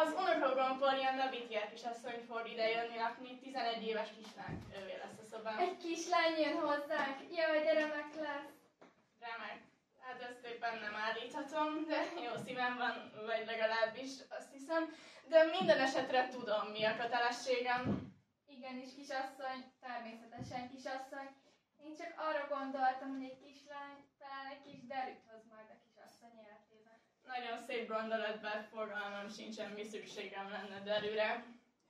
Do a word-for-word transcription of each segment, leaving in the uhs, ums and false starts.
Az unokahúgom Polianna Whittier kisasszony fog idejönni lakni, tizenegy éves kislány, ővé lesz a szobám. Egy kislány jön hozzánk, jaj, de remek lesz. Remek. Hát ezt éppen nem állíthatom, de jó szívem van, vagy legalábbis azt hiszem. De minden esetre tudom, mi a kötelességem. Igenis, kisasszony, természetesen kisasszony. Én csak arra gondoltam, hogy egy kislány talán egy kis derűt hoz majd a kisasszony életében. Nagyon szép gondolat, bár fogalmam sincsen, mi szükségem lenne derűre.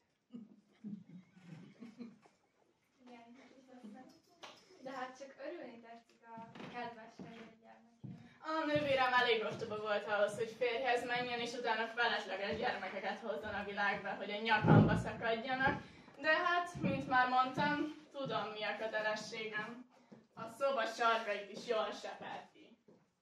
Igen, kisasszony. De hát csak örülni tetszik a kedves fehér gyermekének. A nővérem elég ostoba volt ahhoz, hogy férjhez menjen, és utána felesleges gyermekeket hozzon a világba, hogy a nyakamba szakadjanak. De hát, mint már mondtam, tudom, mi a kötelességem. A szoba sarkait is jól seperti.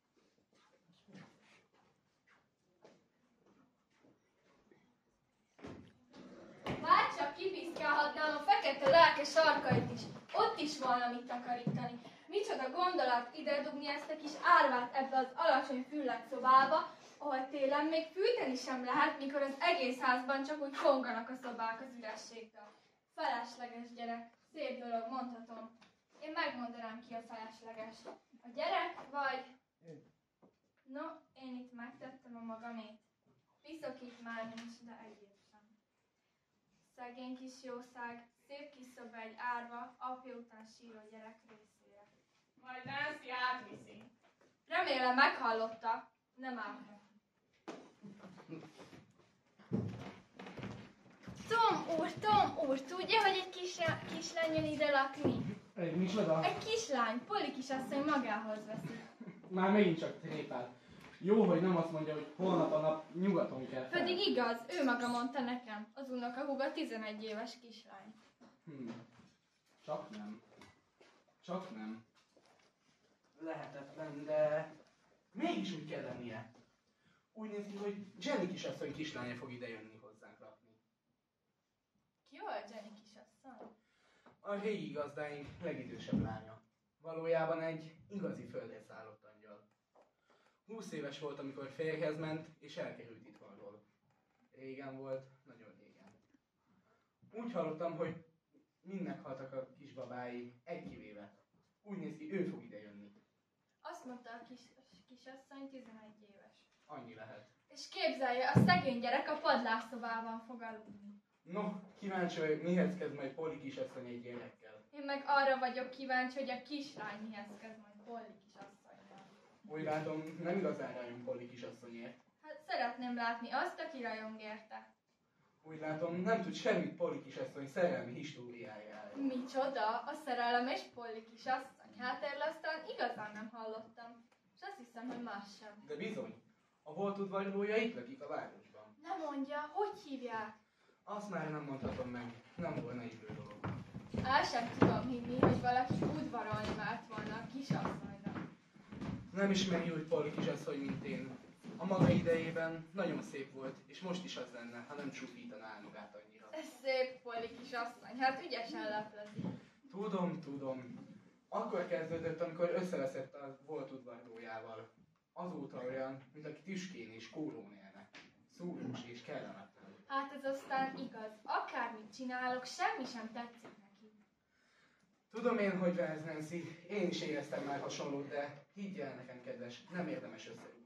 Bárcsak kipiszkálhatnám a fekete lelke sarkait is, ott is volna mit takarítani. Micsoda gondolat ide dugni ezt a kis árvát ebbe az alacsony füllet szobába, ahol télen még fűteni sem lehet, mikor az egész házban csak úgy konganak a szobák az ürességtől. Felesleges gyerek, szép dolog, mondhatom. Én megmondanám ki a felesleges. A gyerek vagy... No, én itt megtettem a magamét. Piszok itt már nincs, de egyéb sem. Szegény kis jószág, szép kis szoba egy árva, apja után síró gyerek részére. Majd Nancy átviszi. Remélem meghallotta, nem áll. Tom úr, Tom úr, tudja, hogy egy kis, kislány jön ide lakni? Egy micsoda? Egy kislány, Polly kisasszony magához veszi. Már megint csak trépál. Jó, hogy nem azt mondja, hogy holnap a nap nyugaton kell fel. Pedig igaz, ő maga mondta nekem, az unokahúga tizenegy éves kislány. Hm. Csak nem. Csak nem. Lehetetlen, de mégis úgy kell lennie. Úgy néz ki, hogy Jenny kisasszony kislánya fog ide jönni hozzánk lakni. Ki volt Jenny kisasszony? A régi gazdáink legidősebb lánya. Valójában egy igazi földre szállott angyal. Húsz éves volt, amikor férjhez ment, és elkerült itthonról. Régen volt, nagyon régen. Úgy hallottam, hogy mind meghaltak a kisbabái, egy kivéve. Úgy néz ki, ő fog ide jönni. Azt mondta a kis, kisasszony tizenegy éves. Annyi lehet. És képzelje, a szegény gyerek a padlásszobában fog aludni. No, kíváncsi vagyok, mihez kezd majd Polly kisasszony egy gyerekkel. Én meg arra vagyok kíváncsi, hogy a kislány mihez kezd majd Polly kisasszonynal. Úgy látom, nem igazán rajong Polly kisasszonyért. Hát szeretném látni azt, aki rajong érte. Úgy látom, nem tud semmit Polly kisasszony szerelmi históriájáról. Micsoda? A szerelmes Polly kisasszony? Hát erről aztán igazán nem hallottam. És azt hiszem, hogy más sem. De bizony, a volt udvarlója itt lakik a városban. Nem mondja, hogy hívják? Azt már nem mondhatom meg, nem volna idő dolog. El sem tudom hinni, hogy valaki udvarolni várt volna a kisasszonyra. Nem ismeri úgy Polly kisasszony, mint én. A maga idejében nagyon szép volt, és most is az lenne, ha nem csúfítaná el magát annyira. Ez szép Polly kisasszony, hát ügyesen leplezik. Tudom, tudom. Akkor kezdődött, amikor összeveszett a volt udvarlójával. Azóta olyan, mint aki tüskén és kólón élne. Szúrós és kellemetlen. Hát ez aztán igaz. Akármit csinálok, semmi sem tetszik neki. Tudom én, hogy ez Nancy. Én is éreztem már hasonlót, de higgyel nekem, kedves, nem érdemes összerúgni.